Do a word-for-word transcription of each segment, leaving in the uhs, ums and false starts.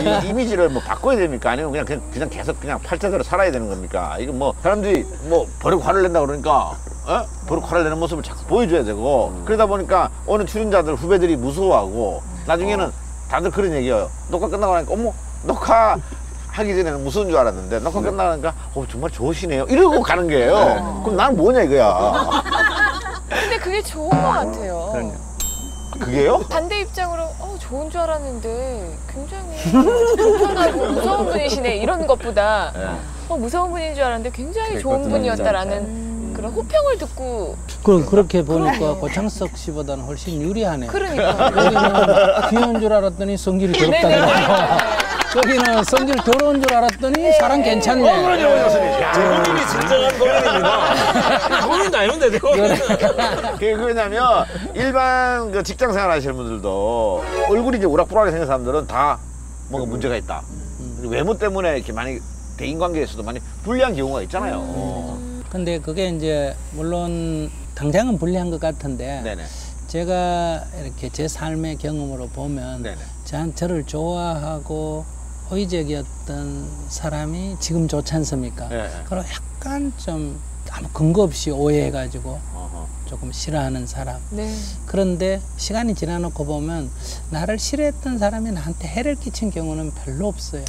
이 이미지를 뭐 바꿔야 됩니까? 아니면 그냥, 그냥 그냥 계속 그냥 팔자대로 살아야 되는 겁니까? 이거 뭐 사람들이 뭐 버럭 화를 낸다 그러니까 어? 버럭 화를 내는 모습을 자꾸 보여줘야 되고 음. 그러다 보니까 오는 출연자들 후배들이 무서워하고 나중에는 어. 다들 그런 얘기예요. 녹화 끝나고 나니까 어머 녹화 하기 전에는 무서운 줄 알았는데 녹화 네. 끝나니까 어 정말 좋으시네요 이러고 가는 거예요. 네. 그럼 나는 뭐냐 이거야. 근데 그게 좋은 것 같아요. 그럼요. 그게요? 반대 입장으로 어, 좋은 줄 알았는데 굉장히 불편하고 무서운 분이시네 이런 것보다 네. 어, 무서운 분인 줄 알았는데 굉장히 좋은 분이었다라는 음. 그런 호평을 듣고 그, 그렇게 보니까 그러네요. 고창석 씨보다는 훨씬 유리하네. 그러니까 여기는 귀여운 줄 알았더니 성질이 더럽다고. 여기는 성질 더러운 줄 알았더니 네. 사람 괜찮네. 어, 그러죠, 교수님. 대본인이 진정한 고민입니다. 고민도 아닌데, 대본인은. 그게 왜냐면, 일반 그 직장 생활 하시는 분들도 얼굴이 이제 우락부락하게 생긴 사람들은 다 뭔가 문제가 있다. 음. 외모 때문에 이렇게 많이 대인관계에서도 많이 불리한 경우가 있잖아요. 음. 근데 그게 이제, 물론, 당장은 불리한 것 같은데, 네네. 제가 이렇게 제 삶의 경험으로 보면, 네네. 저한 저를 좋아하고, 호의적이었던 사람이 지금 좋지 않습니까? 네. 그리고 약간 좀 아무 근거 없이 오해해가지고 어허. 조금 싫어하는 사람. 네. 그런데 시간이 지나놓고 보면 나를 싫어했던 사람이 나한테 해를 끼친 경우는 별로 없어요.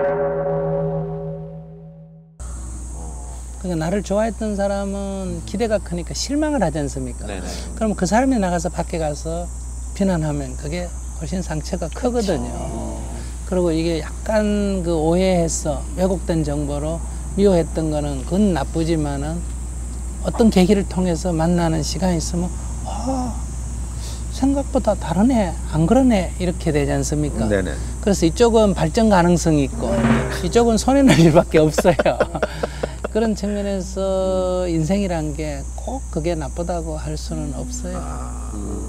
그러니까 나를 좋아했던 사람은 기대가 크니까 실망을 하지 않습니까? 네네. 그럼 그 사람이 나가서 밖에 가서 비난하면 그게 훨씬 상처가 크거든요. 그쵸. 그리고 이게 약간 그 오해해서 왜곡된 정보로 미워했던 거는 그건 나쁘지만은 어떤 계기를 통해서 만나는 시간이 있으면 아, 생각보다 다르네, 안 그러네 이렇게 되지 않습니까? 네네. 그래서 이쪽은 발전 가능성이 있고 이쪽은 손해날 일밖에 없어요. 그런 측면에서 인생이란 게 꼭 그게 나쁘다고 할 수는 없어요. 아, 음.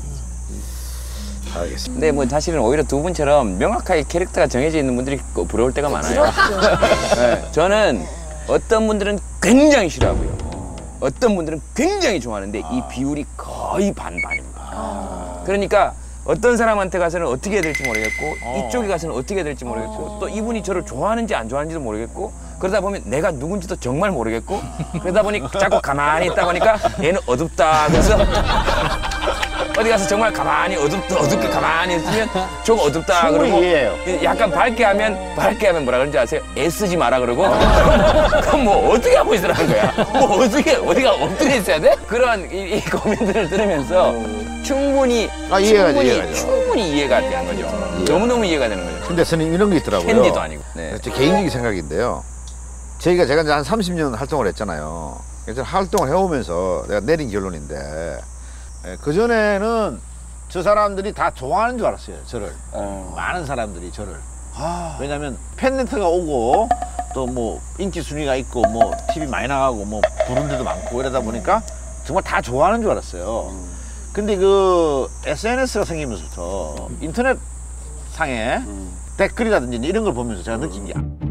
알겠습니다. 근데 뭐 사실은 오히려 두 분처럼 명확하게 캐릭터가 정해져 있는 분들이 부러울 때가 많아요. 네, 저는 어떤 분들은 굉장히 싫어하고요. 어떤 분들은 굉장히 좋아하는데 이 비율이 거의 반반입니다. 그러니까 어떤 사람한테 가서는 어떻게 해야 될지 모르겠고 이쪽에 가서는 어떻게 해야 될지 모르겠고 또 이분이 저를 좋아하는지 안 좋아하는지도 모르겠고 그러다 보면 내가 누군지도 정말 모르겠고 그러다 보니 자꾸 가만히 있다 보니까 얘는 어둡다 그래서 어디 가서 정말 가만히 어둡다 어둡게 가만히 있으면 좀 어둡다 그러고 이해해요. 약간 밝게 하면 밝게 하면 뭐라 그러는지 아세요? 애쓰지 마라 그러고 그럼 뭐 어떻게 하고 있으라는 거야? 뭐 어떻게 어디가 엎드려 있어야 돼? 그런 이, 이 고민들을 들으면서 충분히 아, 이해가, 충분히 이해가죠. 충분히 이해가 되는 거죠. 예. 너무너무 이해가 되는 거죠. 근데 스님 이런 게 있더라고요. 캔디도 아니고. 네. 제 개인적인 생각인데요. 저희가 제가 이제 한 삼십 년 활동을 했잖아요. 그래서 활동을 해오면서 내가 내린 결론인데 그 전에는 저 사람들이 다 좋아하는 줄 알았어요. 저를. 어. 많은 사람들이 저를. 아. 왜냐면 팬레터가 오고 또 뭐 인기 순위가 있고 뭐 티비 많이 나가고 뭐 부른 데도 많고 이러다 보니까 정말 다 좋아하는 줄 알았어요. 음. 근데 그 에스엔에스가 생기면서부터 음. 인터넷 상에 음. 댓글이라든지 이런 걸 보면서 제가 느낀 게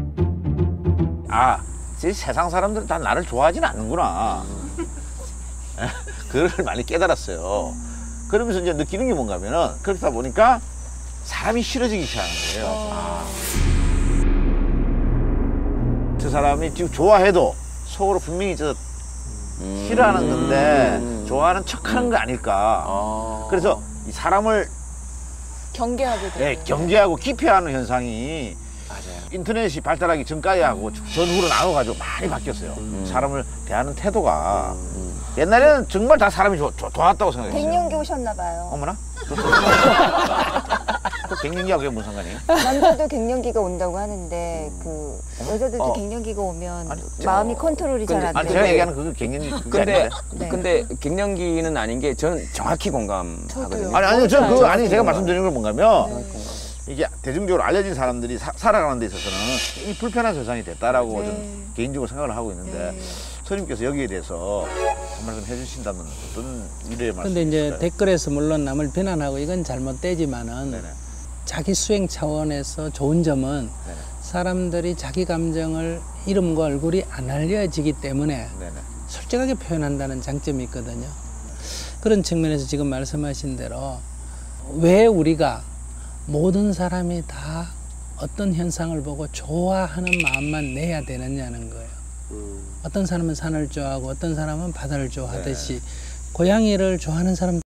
아, 세상 사람들은 다 나를 좋아하진 않는구나. 그걸 많이 깨달았어요. 그러면서 이제 느끼는 게 뭔가 하면은 그렇다 보니까 사람이 싫어지기 시작하는 거예요. 아. 저 사람이 지금 좋아해도 속으로 분명히 저 음. 싫어하는 건데 음. 좋아하는 척 하는 거 아닐까. 아. 그래서 이 사람을 경계하게 돼요. 네, 경계하고 기피하는 현상이 맞아요. 인터넷이 발달하기 전까지 하고 음. 전후로 나눠가지고 많이 바뀌었어요. 음. 사람을 대하는 태도가. 음. 옛날에는 정말 다 사람이 좋, 좋, 좋았다고 생각했어요. 갱년기 오셨나 봐요. 어머나? 그 갱년기하고 그게 무슨 상관이에요? 남자도 갱년기가 온다고 하는데 그 여자들도 어. 갱년기가 오면 아니, 마음이 저... 컨트롤이 잘 안 돼요. 아니 제가 얘기하는 그게 갱년기 그게 근데 네. 근데 갱년기는 아닌 게 저는 정확히 공감하거든요. 아니 아니요 저는 그거 아니 제가 말씀드리는 건 뭔가면 네. 이게 대중적으로 알려진 사람들이 사, 살아가는 데 있어서는 이 불편한 세상이 됐다라고 네. 좀 개인적으로 생각을 하고 있는데 네. 스님께서 여기에 대해서 한 말씀 해주신다면 어떤 미래의 말씀? 근데 이제 댓글에서 물론 남을 비난하고 이건 잘못되지만은 네네. 자기 수행 차원에서 좋은 점은 네네. 사람들이 자기 감정을 이름과 얼굴이 안 알려지기 때문에 네네. 솔직하게 표현한다는 장점이 있거든요. 그런 측면에서 지금 말씀하신 대로 왜 우리가 모든 사람이 다 어떤 현상을 보고 좋아하는 마음만 내야 되느냐는 거예요. 어떤 사람은 산을 좋아하고 어떤 사람은 바다를 좋아하듯이 고양이를 좋아하는 사람